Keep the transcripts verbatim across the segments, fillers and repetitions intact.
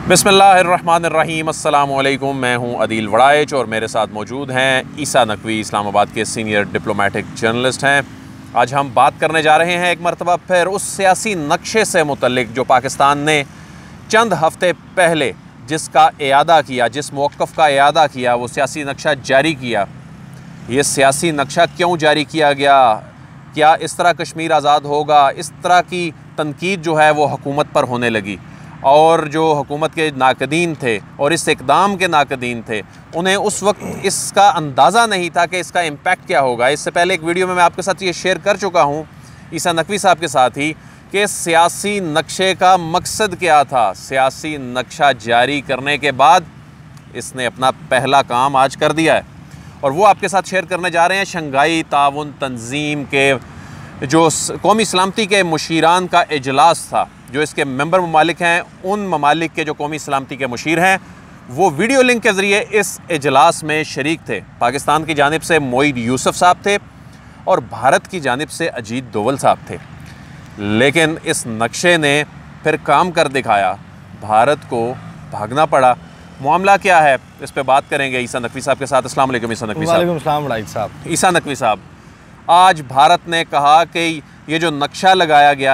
बिस्मिल्लाहिर्रहमानिर्रहीम। अस्सलाम वालेकुम। मैं हूं अदील वड़ाइच और मेरे साथ मौजूद हैं ईसा नकवी, इस्लामाबाद के सीनियर डिप्लोमेटिक जर्नलिस्ट हैं। आज हम बात करने जा रहे हैं एक मरतबा फिर उस सियासी नक्शे से मुतल्लिक जो पाकिस्तान ने चंद हफ्ते पहले जिसका इयादा किया, जिस मौक़िफ़ का इयादा किया, वो सियासी नक्शा जारी किया। ये सियासी नक्शा क्यों जारी किया गया? क्या इस तरह कश्मीर आज़ाद होगा? इस तरह की तनकीद जो है वो हुकूमत पर होने लगी और जो हुकूमत के नाकदीन थे और इस इक़दाम के नाकदीन थे, उन्हें उस वक्त इसका अंदाज़ा नहीं था कि इसका इम्पैक्ट क्या होगा। इससे पहले एक वीडियो में मैं आपके साथ ये शेयर कर चुका हूँ ईसा नकवी साहब के साथ ही कि सियासी नक्शे का मकसद क्या था। सियासी नक्शा जारी करने के बाद इसने अपना पहला काम आज कर दिया है और वो आपके साथ शेयर करने जा रहे हैं। शंघाई ताउन तंजीम के जो कौमी सलामती के मुशीरान का इजलास था, जो इसके मेंबर ममालिक हैं, उन ममालिक के जो कौमी सलामती के मुशीर हैं, वो वीडियो लिंक के ज़रिए इस इजलास में शरीक थे। पाकिस्तान की जानिब से मोईद यूसुफ साहब थे और भारत की जानिब से अजीत दोवल साहब थे। लेकिन इस नक्शे ने फिर काम कर दिखाया, भारत को भागना पड़ा। मामला क्या है, इस पर बात करेंगे ईसा नकवी साहब के साथ। अस्सलाम वालेकुम ईसा नकवी साहब। वालेकुम अस्सलाम वड़ाइच साहब। ईसा नकवी साहब, आज भारत ने कहा कि ये जो नक्शा लगाया गया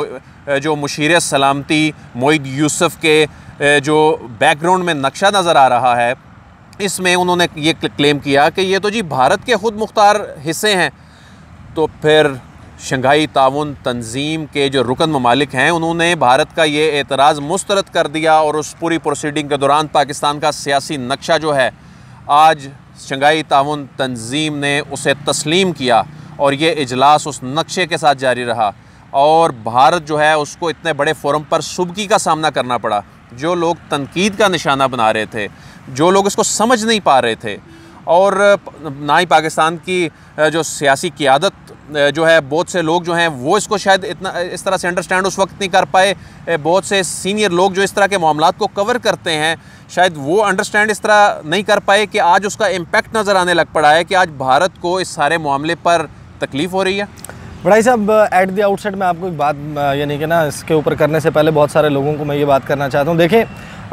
है, जो मुशीर सलामती मोईद यूसुफ के जो बैकग्राउंड में नक्शा नज़र आ रहा है, इसमें उन्होंने ये क्लेम किया कि ये तो जी भारत के ख़ुद मुख्तार हिस्से हैं। तो फिर शंघाई ताउन तंजीम के जो रुकन ममालिक हैं, उन्होंने भारत का ये एतराज़ मुस्तरद कर दिया और उस पूरी प्रोसीडिंग के दौरान पाकिस्तान का सियासी नक्शा जो है, आज शंघाई ताउन तंजीम ने उसे तस्लीम किया और ये इजलास उस नक्शे के साथ जारी रहा और भारत जो है उसको इतने बड़े फोरम पर सुबकी का सामना करना पड़ा। जो लोग तनकीद का निशाना बना रहे थे, जो लोग इसको समझ नहीं पा रहे थे, और ना ही पाकिस्तान की जो सियासी क़ियादत जो है, बहुत से लोग जो हैं वो इसको शायद इतना इस तरह से अंडरस्टैंड उस वक्त नहीं कर पाए। बहुत से सीनियर लोग जो इस तरह के मामलात को कवर करते हैं, शायद वो अंडरस्टैंड इस तरह नहीं कर पाए कि आज उसका इम्पैक्ट नज़र आने लग पड़ा है कि आज भारत को इस सारे मामले पर तकलीफ़ हो रही है। वड़ाइच साहब, एट द आउटसेट मैं आपको एक बात, यानी कि ना, इसके ऊपर करने से पहले बहुत सारे लोगों को मैं ये बात करना चाहता हूँ। देखें,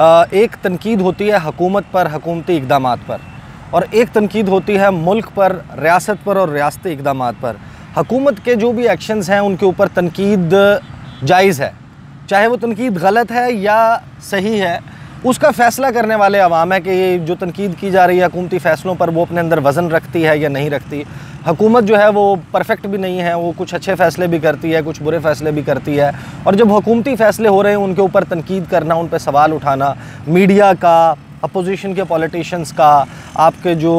एक तनकीद होती है हुकूमत पर, हुकूमती इक़दामात पर, और एक तनकीद होती है मुल्क पर, रियासत पर और रियासती इक़दामात पर। हुकूमत के जो भी एक्शंस हैं उनके ऊपर तनकीद जायज़ है, चाहे वो तनकीद गलत है या सही है, उसका फ़ैसला करने वाले अवाम है कि ये जो तनकीद की जा रही है हुकूमती फ़ैसलों पर, वो अपने अंदर वज़न रखती है या नहीं रखती। हुकूमत जो है वो परफेक्ट भी नहीं है, वो कुछ अच्छे फ़ैसले भी करती है, कुछ बुरे फ़ैसले भी करती है। और जब हुकूमती फ़ैसले हो रहे हैं, उनके ऊपर तनकीद करना, उन पर सवाल उठाना, मीडिया का, अपोजिशन के पॉलिटिशियंस का, आपके जो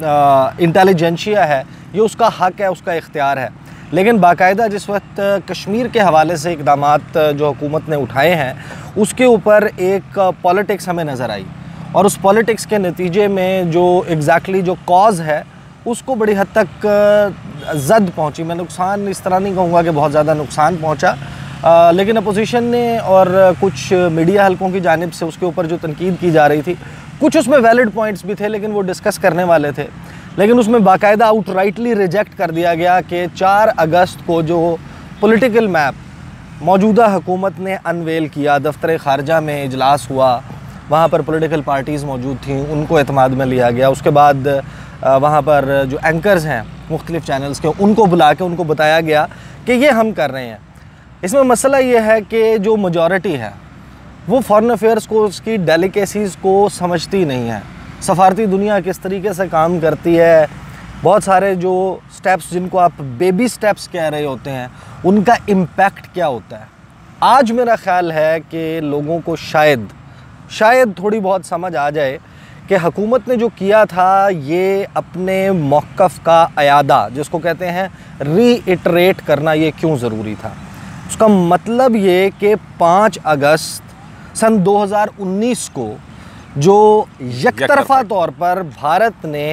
इंटेलिजेंशिया है, ये उसका हक़ है, उसका इख्तियार है। लेकिन बाकायदा जिस वक्त कश्मीर के हवाले से इक़दामात जो हुकूमत ने उठाए हैं, उसके ऊपर एक पॉलिटिक्स हमें नज़र आई और उस पॉलिटिक्स के नतीजे में जो एग्जैक्टली जो कॉज़ है, उसको बड़ी हद तक ज़द पहुंची। मैं नुकसान इस तरह नहीं कहूँगा कि बहुत ज़्यादा नुकसान पहुंचा, आ, लेकिन अपोजिशन ने और कुछ मीडिया हलकों की जानिब से उसके ऊपर जो तनकीद की जा रही थी, कुछ उसमें वैलिड पॉइंट्स भी थे, लेकिन वो डिस्कस करने वाले थे। लेकिन उसमें बाकायदा आउटराइटली रिजेक्ट कर दिया गया कि चार अगस्त को जो पॉलिटिकल मैप मौजूदा हुकूमत ने अनवेल किया, दफ्तर ख़ारजा में इजलास हुआ, वहाँ पर पॉलिटिकल पार्टीज़ मौजूद थीं, उनको एतमाद में लिया गया। उसके बाद वहाँ पर जो एंकर्स हैं मुख्तलिफ़ चैनल्स के, उनको बुला के उनको बताया गया कि ये हम कर रहे हैं। इसमें मसला ये है कि जो मेजॉरिटी है वो फॉरेन अफेयर्स को, उसकी डेलिकेसीज़ को समझती नहीं है। सफारती दुनिया किस तरीके से काम करती है, बहुत सारे जो स्टेप्स जिनको आप बेबी स्टेप्स कह रहे होते हैं, उनका इम्पैक्ट क्या होता है। आज मेरा ख़्याल है कि लोगों को शायद शायद थोड़ी बहुत समझ आ जाए कि हुकूमत ने जो किया था, ये अपने मौक़िफ़ का अयादा, जिसको कहते हैं रीइटरेट करना, ये क्यों ज़रूरी था। उसका मतलब ये कि पाँच अगस्त सन दो हज़ार उन्नीस को जो यकतरफ़ा तौर पर भारत ने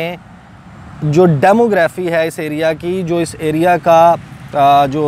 जो डेमोग्राफी है इस एरिया की, जो इस एरिया का जो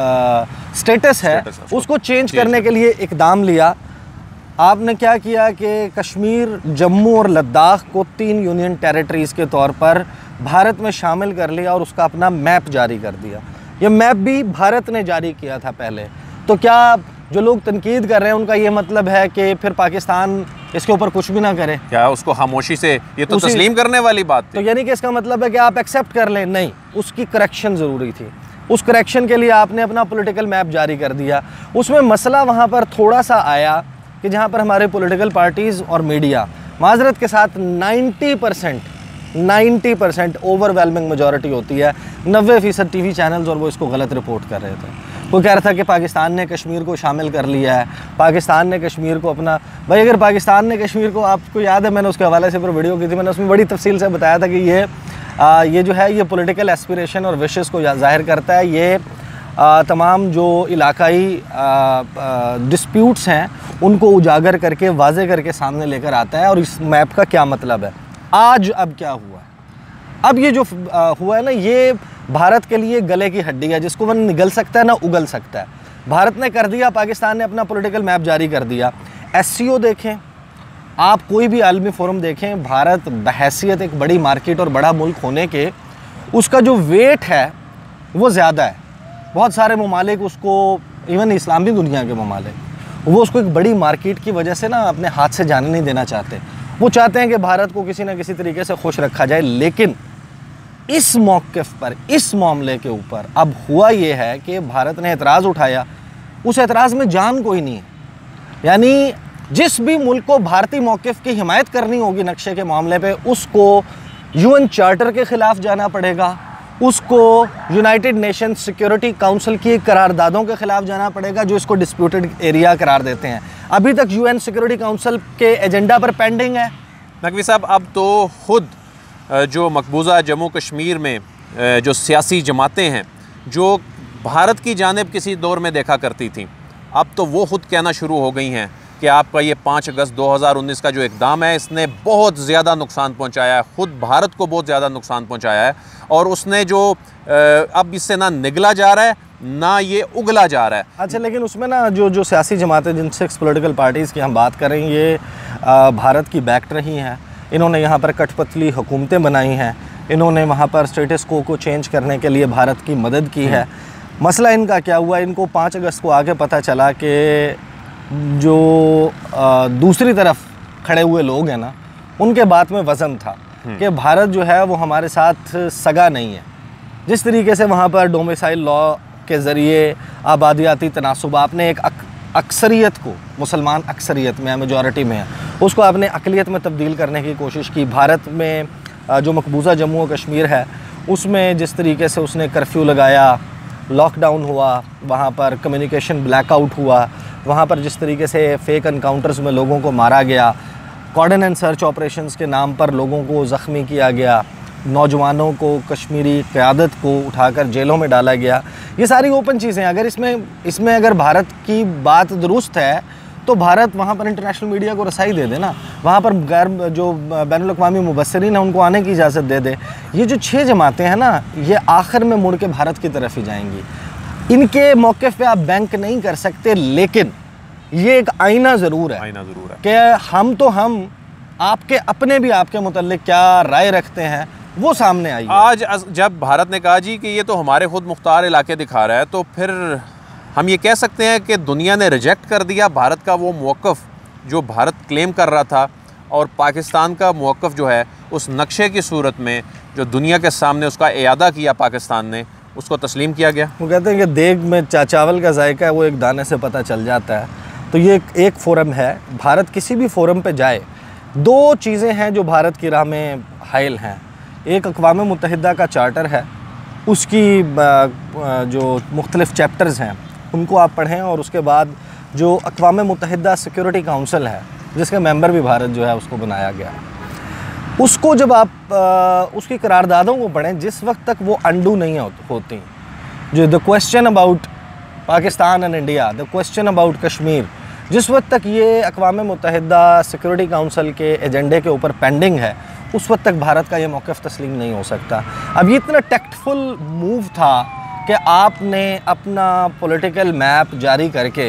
स्टेटस है, उसको चेंज करने के लिए इक़दाम लिया। आपने क्या किया कि कश्मीर, जम्मू और लद्दाख को तीन यूनियन टेरिटरीज़ के तौर पर भारत में शामिल कर लिया और उसका अपना मैप जारी कर दिया। ये मैप भी भारत ने जारी किया था पहले। तो क्या जो लोग तनकीद कर रहे हैं उनका ये मतलब है कि फिर पाकिस्तान इसके ऊपर कुछ भी ना करे। क्या उसको खामोशी से, ये तो तस्लीम करने वाली बात थी। तो यानी कि इसका मतलब है कि आप एक्सेप्ट कर लें, नहीं, उसकी करेक्शन ज़रूरी थी। उस करेक्शन के लिए आपने अपना पॉलिटिकल मैप जारी कर दिया। उसमें मसला वहाँ पर थोड़ा सा आया कि जहाँ पर हमारे पॉलिटिकल पार्टीज़ और मीडिया माजरत के साथ ninety percent ninety percent overwhelming majority होती है, नब्बे फ़ीसद टी वी चैनल्स और वो इसको गलत रिपोर्ट कर रहे थे। वो कह रहा था कि पाकिस्तान ने कश्मीर को शामिल कर लिया है, पाकिस्तान ने कश्मीर को अपना, भाई अगर पाकिस्तान ने कश्मीर को, आपको याद है मैंने उसके हवाले से पर वीडियो की थी, मैंने उसमें बड़ी तफसील से बताया था कि ये आ, ये जो है ये पॉलिटिकल एस्पिरेशन और विशेस को जाहिर करता है। ये आ, तमाम जो इलाकाई डिस्प्यूट्स हैं उनको उजागर करके वाजे करके सामने लेकर आता है। और इस मैप का क्या मतलब है आज, अब क्या हुआ है, अब ये जो आ, हुआ है ना, ये भारत के लिए गले की हड्डी है जिसको वह निगल सकता है ना उगल सकता है। भारत ने कर दिया, पाकिस्तान ने अपना पॉलिटिकल मैप जारी कर दिया। एस सी ओ देखें आप, कोई भी आलमी फोरम देखें, भारत बहैसियत एक बड़ी मार्केट और बड़ा मुल्क होने के उसका जो वेट है वो ज़्यादा है। बहुत सारे ममालिक उसको, इवन इस्लामी दुनिया के ममालिक, वो उसको एक बड़ी मार्केट की वजह से ना अपने हाथ से जाने नहीं देना चाहते। वो चाहते हैं कि भारत को किसी न किसी तरीके से खुश रखा जाए। लेकिन इस मौक़िफ़ पर, इस मामले के ऊपर अब हुआ ये है कि भारत ने एतराज़ उठाया, उस एतराज़ में जान कोई नहीं है। यानी जिस भी मुल्क को भारतीय मौक़िफ़ की हिमायत करनी होगी नक्शे के मामले पे, उसको यूएन चार्टर के ख़िलाफ़ जाना पड़ेगा, उसको यूनाइटेड नेशन सिक्योरिटी काउंसिल की करारदादों के ख़िलाफ़ जाना पड़ेगा जो इसको डिस्प्यूटेड एरिया करार देते हैं। अभी तक यूएन सिक्योरिटी काउंसिल के एजेंडा पर पेंडिंग है। नकवी साहब, अब तो खुद जो मकबूजा जम्मू कश्मीर में जो सियासी जमातें हैं जो भारत की जानिब किसी दौर में देखा करती थी, अब तो वो ख़ुद कहना शुरू हो गई हैं कि आपका ये पाँच अगस्त दो हज़ार उन्नीस का जो इक़दाम है इसने बहुत ज़्यादा नुकसान पहुंचाया है, ख़ुद भारत को बहुत ज़्यादा नुकसान पहुंचाया है। और उसने जो अब इससे ना निगला जा रहा है ना ये उगला जा रहा है। अच्छा, लेकिन उसमें ना जो जो सियासी जमातें, जिन सिक्स पॉलिटिकल पार्टीज़ की हम बात करें, ये भारत की बैक्ड रही हैं। इन्होंने यहाँ पर कठपुतली हुकूमतें बनाई हैं, इन्होंने वहाँ पर स्टेटस को को चेंज करने के लिए भारत की मदद की है। मसला इनका क्या हुआ, इनको पाँच अगस्त को आगे पता चला कि जो आ, दूसरी तरफ खड़े हुए लोग हैं ना, उनके बात में वज़न था कि भारत जो है वो हमारे साथ सगा नहीं है। जिस तरीके से वहाँ पर डोमिसाइल लॉ के ज़रिए आबादियाती तनासुब, आपने एक अक, अक्सरियत को, मुसलमान अक्सरियत में, मेजॉरिटी में है, उसको आपने अक़लियत में तब्दील करने की कोशिश की। भारत में जो मकबूजा जम्मू और कश्मीर है उसमें जिस तरीके से उसने कर्फ्यू लगाया, लॉकडाउन हुआ, वहाँ पर कम्युनिकेशन ब्लैकआउट हुआ, वहाँ पर जिस तरीके से फेक एनकाउंटर्स में लोगों को मारा गया, कॉर्डन एंड सर्च ऑपरेशंस के नाम पर लोगों को ज़ख्मी किया गया, नौजवानों को, कश्मीरी क़यादत को उठाकर जेलों में डाला गया, ये सारी ओपन चीज़ें। अगर इसमें इसमें अगर भारत की बात दुरुस्त है तो भारत वहाँ पर इंटरनेशनल मीडिया को रसाई दे दे ना, वहाँ पर गैर जो बैनुल-अक़वामी मुबस्सिरीन हैं उनको आने की इजाज़त दे दे। ये जो छः जमातें हैं ना, ये आखिर में मुड़ के भारत की तरफ ही जाएंगी। इनके मौक़िफ़ पे आप बैंक नहीं कर सकते, लेकिन ये एक आईना ज़रूर है, आईना ज़रूर है कि हम तो हम आपके अपने भी आपके मुतल्लिक़ क्या राय रखते हैं वो सामने आई। आज जब भारत ने कहा जी कि ये तो हमारे खुद मुख्तार इलाके दिखा रहा है, तो फिर हम ये कह सकते हैं कि दुनिया ने रिजेक्ट कर दिया भारत का वो मौक़िफ़ जो भारत क्लेम कर रहा था, और पाकिस्तान का मौक़िफ़ जो है उस नक्शे की सूरत में जो दुनिया के सामने उसका इयादा किया पाकिस्तान ने, उसको तस्लीम किया गया। वो कहते हैं कि देग में चा चावल का जायका है वो एक दाने से पता चल जाता है। तो ये एक, एक फ़ोरम है, भारत किसी भी फ़ोरम पे जाए, दो चीज़ें हैं जो भारत की राह में हायल हैं। एक अक़वाम मुत्तहिदा का चार्टर है, उसकी जो मुख्तलिफ़ चैप्टर्स हैं उनको आप पढ़ें, और उसके बाद जो अक़वाम मुत्तहिदा सिक्योरिटी काउंसिल है जिसका मेंबर भी भारत जो है उसको बनाया गया, उसको जब आप आ, उसकी करारदादों को पढ़ें, जिस वक्त तक वो अंडू नहीं हो, होती, जो the question about Pakistan and India, the question about Kashmir, जिस वक्त तक ये अक़वाम मुत्तहिदा सिक्योरिटी काउंसिल के एजेंडे के ऊपर पेंडिंग है, उस वक्त तक भारत का ये मौक़िफ़ तस्लीम नहीं हो सकता। अब ये इतना टैक्टफुल मूव था कि आपने अपना पॉलिटिकल मैप जारी करके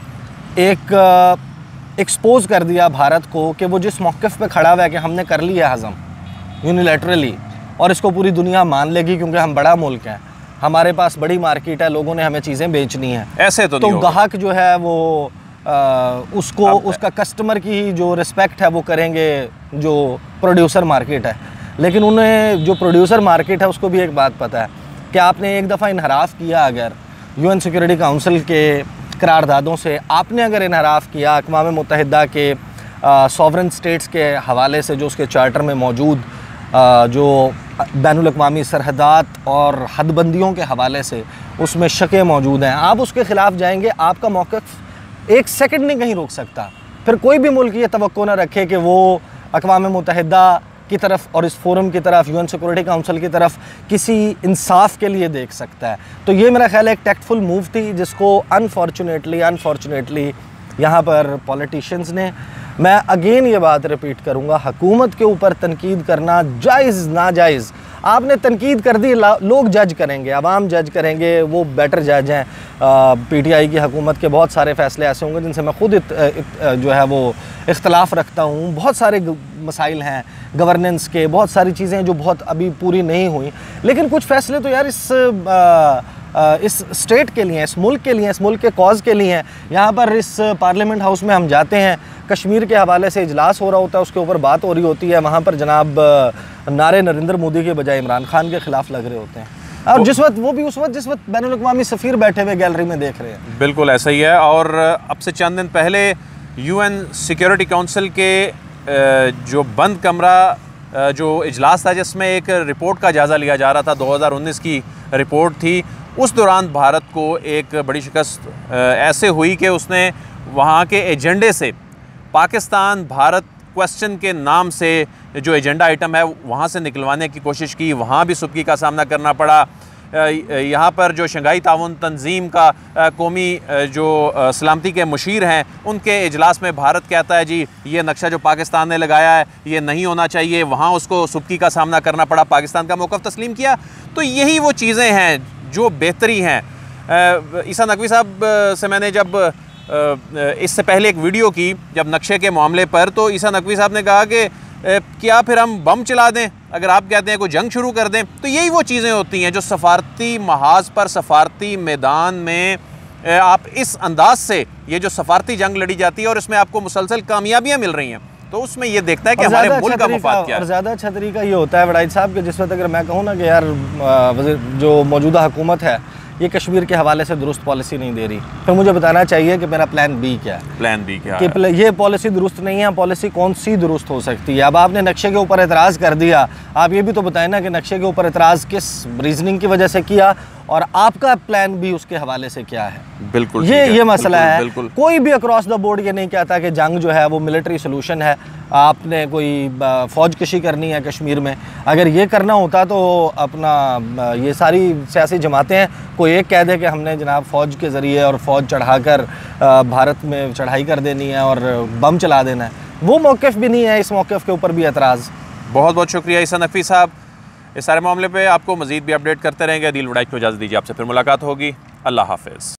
एक एक्सपोज़ कर दिया भारत को कि वो जिस मौक़िफ़ पे खड़ा हुआ है कि हमने कर लिया हज़म यूनिलैटरली, और इसको पूरी दुनिया मान लेगी क्योंकि हम बड़ा मुल्क हैं। हमारे पास बड़ी मार्केट है, लोगों ने हमें चीज़ें बेचनी है। ऐसे तो तो नहीं ग्राहक जो है वो आ, उसको उसका कस्टमर की जो रिस्पेक्ट है वो करेंगे जो प्रोड्यूसर मार्केट है। लेकिन उन्हें जो प्रोड्यूसर मार्केट है उसको भी एक बात पता है कि आपने एक दफ़ा इनहराफ किया, अगर यूएन सिक्योरिटी काउंसिल के करारदादों से आपने अगर इनहराफ किया, अक़वाम मुत्तहिदा के सॉवरेन स्टेट्स के हवाले से जो उसके चार्टर में मौजूद आ, जो बैनुल-अक़वामी सरहदात और हदबंदियों के हवाले से उसमें शकें मौजूद हैं, आप उसके ख़िलाफ़ जाएंगे, आपका मौक़िफ़ एक सेकंड नहीं कहीं रोक सकता। फिर कोई भी मुल्क ये तवक्को ना रखे कि वो अक़वाम मुत्तहिदा की तरफ और इस फोरम की तरफ, यूएन सिक्योरिटी काउंसिल की तरफ किसी इंसाफ के लिए देख सकता है। तो ये मेरा ख्याल है एक टैक्टफुल मूव थी जिसको अनफॉर्चुनेटली अनफॉर्चुनेटली यहाँ पर पॉलिटिशियंस ने, मैं अगेन ये बात रिपीट करूँगा, हुकूमत के ऊपर तनकीद करना जायज़ नाजायज़, आपने तनकीद कर दी, लोग जज करेंगे, आवाम जज करेंगे, वो बेटर जज हैं। पीटीआई की हुकूमत के बहुत सारे फ़ैसले ऐसे होंगे जिनसे मैं खुद इत, इत, जो है वो इख्तलाफ रखता हूँ। बहुत सारे मसाइल हैं गवर्नेंस के, बहुत सारी चीज़ें जो बहुत अभी पूरी नहीं हुई, लेकिन कुछ फ़ैसले तो यार इस आ, इस स्टेट के लिए, इस मुल्क के लिए, इस मुल्क के कॉज के लिए हैं। यहाँ पर इस पार्लियामेंट हाउस में हम जाते हैं, कश्मीर के हवाले से इजलास हो रहा होता है, उसके ऊपर बात हो रही होती है, वहाँ पर जनाब नारे नरेंद्र मोदी के बजाय इमरान खान के ख़िलाफ़ लग रहे होते हैं, और जिस वक्त वो भी उस वक्त जिस वक्त बैनुल-अक़वामी सफ़ीर बैठे हुए गैलरी में देख रहे हैं। बिल्कुल ऐसा ही है। और अब से चंद दिन पहले यूएन सिक्योरिटी काउंसिल के जो बंद कमरा जो इजलास था जिसमें एक रिपोर्ट का जायज़ा लिया जा रहा था, दो हज़ार उन्नीस की रिपोर्ट थी, उस दौरान भारत को एक बड़ी शिकस्त ऐसे हुई कि उसने वहाँ के एजेंडे से पाकिस्तान भारत क्वेश्चन के नाम से जो एजेंडा आइटम है वहाँ से निकलवाने की कोशिश की, वहाँ भी सुबकी का सामना करना पड़ा। यहाँ पर जो शंघाई ताउन तंजीम का कौमी जो सलामती के मुशीर हैं, उनके इजलास में भारत कहता है जी ये नक्शा जो पाकिस्तान ने लगाया है ये नहीं होना चाहिए, वहाँ उसको सुबकी का सामना करना पड़ा, पाकिस्तान का मौक़िफ़ तस्लीम किया। तो यही वो चीज़ें हैं जो बेहतरी हैं। ईसा नकवी साहब से मैंने जब इससे पहले एक वीडियो की जब नक्शे के मामले पर, तो ईसा नकवी साहब ने कहा कि क्या फिर हम बम चला दें अगर आप कहते हैं कोई जंग शुरू कर दें। तो यही वो चीज़ें होती हैं जो सफारती महाज पर, सफारती मैदान में आप इस अंदाज से ये जो सफारती जंग लड़ी जाती है और इसमें आपको मुसलसल कामयाबियाँ मिल रही हैं, तो उसमें ये देखता है कि हमारे मुल्क का मफाद क्या है। और ज़्यादा अच्छा तरीका ये होता है वड़ाइद साहब कि जिस वक्त अगर मैं कहूँ ना कि यार जो मौजूदा हुकूमत है ये कश्मीर के हवाले से दुरुस्त पॉलिसी नहीं दे रही, फिर मुझे बताना चाहिए कि मेरा प्लान बी क्या है। प्लान बी क्या कि है? ये पॉलिसी दुरुस्त नहीं है, पॉलिसी कौन सी दुरुस्त हो सकती है। अब आपने नक्शे के ऊपर एतराज़ कर दिया, आप ये भी तो बताएं ना कि नक्शे के ऊपर एतराज़ किस रीजनिंग की वजह से किया और आपका प्लान भी उसके हवाले से क्या है। बिल्कुल ये ये मसला है। बिल्कुल। कोई भी अक्रॉस द बोर्ड ये नहीं कहता कि जंग जो है वो मिलिट्री सोल्यूशन है, आपने कोई फ़ौज कशी करनी है कश्मीर में। अगर ये करना होता तो अपना ये सारी सियासी जमातें हैं, कोई एक कह दे कि हमने जनाब फ़ौज के ज़रिए और फ़ौज चढ़ाकर भारत में चढ़ाई कर देनी है और बम चला देना है, वो मौक़िफ़ भी नहीं है। इस मौक़िफ़ के ऊपर भी एतराज़। बहुत बहुत शुक्रिया ईसा नकवी साहब। इस सारे मामले पे आपको मज़ीद भी अपडेट करते रहेंगे। अदील वड़ाइच को इजाज़त दीजिए, आपसे फिर मुलाकात होगी। अल्लाह हाफ़िज़।